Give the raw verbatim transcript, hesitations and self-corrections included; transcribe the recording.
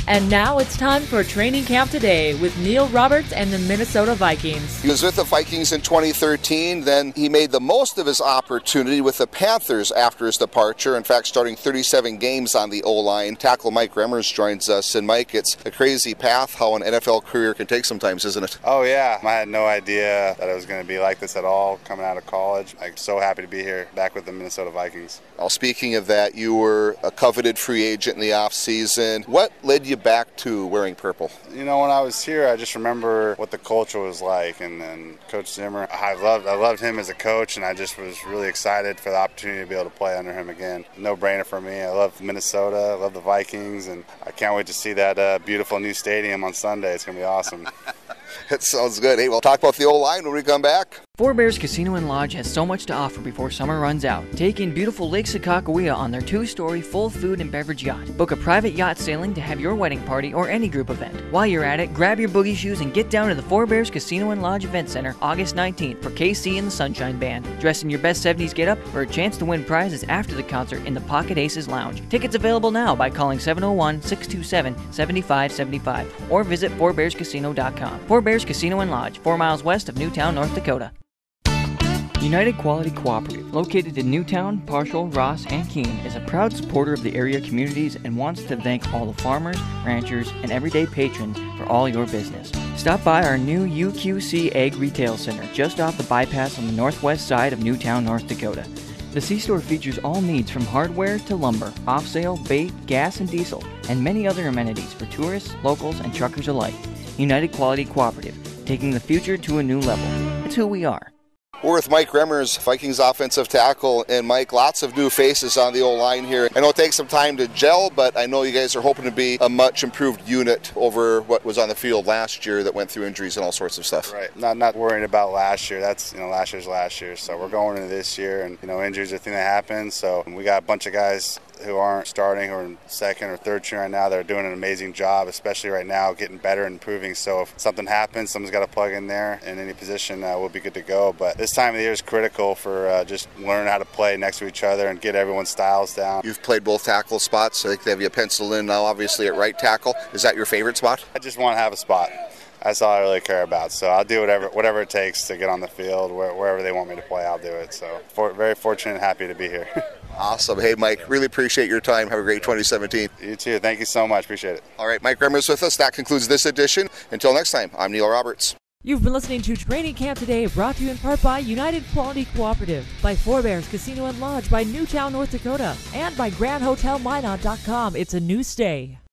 And now it's time for Training Camp Today with Neil Roberts and the Minnesota Vikings. He was with the Vikings in twenty thirteen, then he made the most of his opportunity with the Panthers after his departure, in fact starting thirty-seven games on the O-line. Tackle Mike Remmers joins us, and Mike, it's a crazy path how an N F L career can take sometimes, isn't it? Oh yeah, I had no idea that it was going to be like this at all coming out of college. I'm so happy to be here back with the Minnesota Vikings. Well, speaking of that, you were a coveted free agent in the off-season. What led you back to wearing purple? You know, when I was here, I just remember what the culture was like, and then Coach Zimmer, I loved I loved him as a coach, and I just was really excited for the opportunity to be able to play under him again. No brainer for me. I love Minnesota, I love the Vikings, and I can't wait to see that uh, beautiful new stadium on Sunday. It's going to be awesome. It sounds good. Hey, we'll talk about the O-line when we come back. Four Bears Casino and Lodge has so much to offer before summer runs out. Take in beautiful Lake Sakakawea on their two-story full food and beverage yacht. Book a private yacht sailing to have your wedding party or any group event. While you're at it, grab your boogie shoes and get down to the Four Bears Casino and Lodge Event Center August nineteenth for K C and the Sunshine Band. Dress in your best seventies get-up for a chance to win prizes after the concert in the Pocket Aces Lounge. Tickets available now by calling seven oh one, six two seven, seven five seven five or visit four bears casino dot com. Four Bears Casino and Lodge, four miles west of Newtown, North Dakota. United Quality Cooperative, located in Newtown, Parshall, Ross, and Keene, is a proud supporter of the area communities and wants to thank all the farmers, ranchers, and everyday patrons for all your business. Stop by our new U Q C Ag Retail Center just off the bypass on the northwest side of Newtown, North Dakota. The C-Store features all needs from hardware to lumber, off-sale, bait, gas and diesel, and many other amenities for tourists, locals, and truckers alike. United Quality Cooperative, taking the future to a new level. It's who we are. We're with Mike Remmers, Vikings offensive tackle, and Mike, lots of new faces on the O-line here. I know it takes some time to gel, but I know you guys are hoping to be a much improved unit over what was on the field last year that went through injuries and all sorts of stuff. Right. Not not worrying about last year. That's, you know, last year's last year. So we're going into this year, and, you know, injuries are a thing that happens. So we got a bunch of guys who aren't starting or in second or third string right now. They're doing an amazing job, especially right now, getting better and improving. So if something happens, someone's got to plug in there in any position. Uh, we'll be good to go. But this time of the year is critical for uh, just learning how to play next to each other and get everyone's styles down. You've played both tackle spots. I think they have you penciled in now, obviously, at right tackle. Is that your favorite spot? I just want to have a spot. That's all I really care about. So I'll do whatever whatever it takes to get on the field. Where, wherever they want me to play, I'll do it. So for, very fortunate and happy to be here. Awesome. Hey, Mike, really appreciate your time. Have a great twenty seventeen. You too. Thank you so much. Appreciate it. All right, Mike Remmers with us. That concludes this edition. Until next time, I'm Neil Roberts. You've been listening to Training Camp Today, brought to you in part by United Quality Cooperative, by Four Bears Casino and Lodge, by Newtown, North Dakota, and by Grand Hotel Minot dot com. It's a new stay.